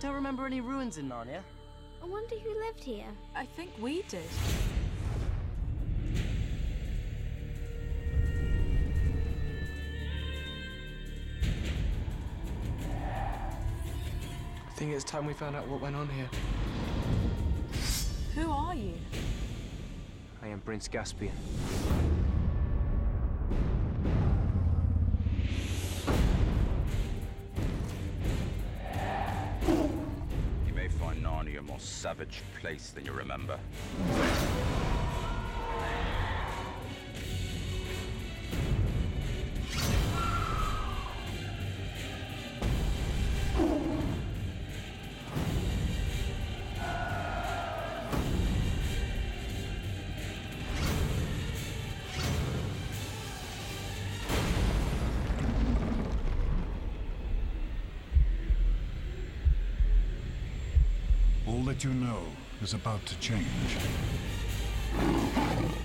Don't remember any ruins in Narnia. I wonder who lived here. I think we did. I think it's time we found out what went on here. Who are you? I am Prince Caspian. You may find Narnia a more savage place than you remember. All that you know is about to change.